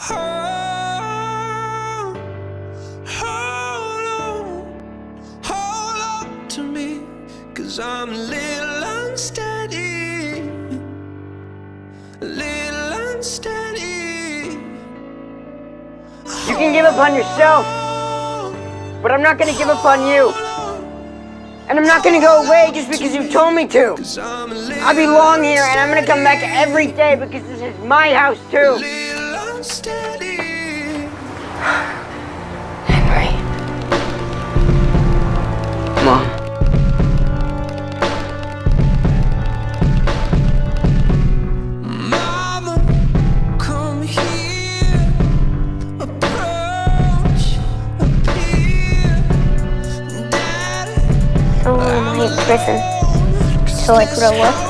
Hold, hold on to me, 'cause I'm a little unsteady, a little unsteady. You can give up on yourself, but I'm not gonna give up on you. And I'm not gonna go away just because you told me to. I belong here and I'm gonna come back every day because this is my house too. Henry. Mom. Mama, come here. Approach, appear. Daddy, So am I in prison till I grow up?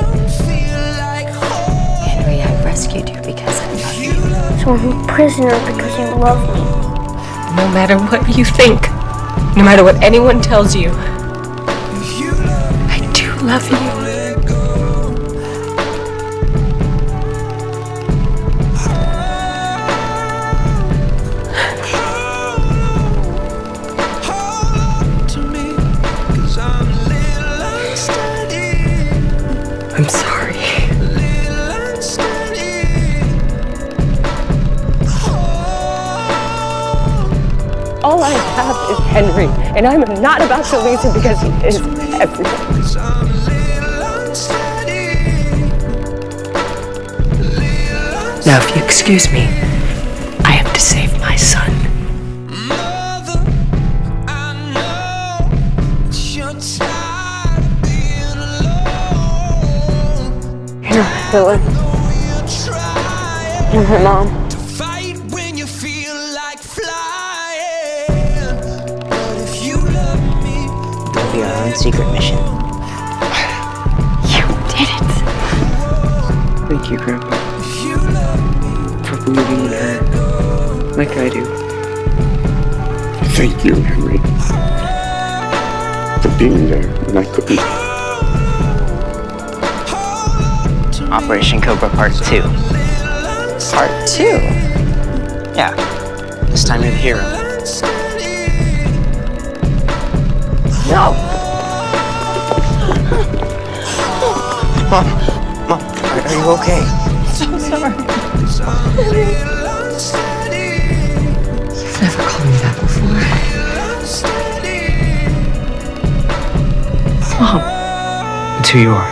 Henry, I rescued you because I love you. So I'm a prisoner because you love me. No matter what you think, no matter what anyone tells you, I do love you. I'm sorry. All I have is Henry, and I'm not about to lose him because he is everything. Now, if you excuse me, I have to save my son. You're my villain. You're my mom. It'll be our own secret mission. You did it. Thank you, Grandpa, for believing in her like I do. Thank you, Henry, for being there when I couldn't. Operation Cobra Part 2. Part 2? Yeah. This time you're the hero. No! Mom, are you okay? So sorry. You've never called me that before. Mom. It's who you are.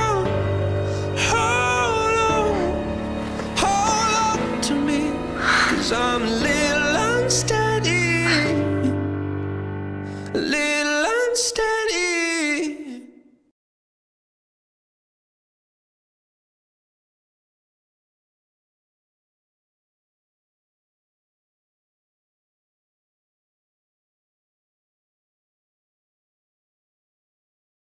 I'm a little unsteady, a little unsteady.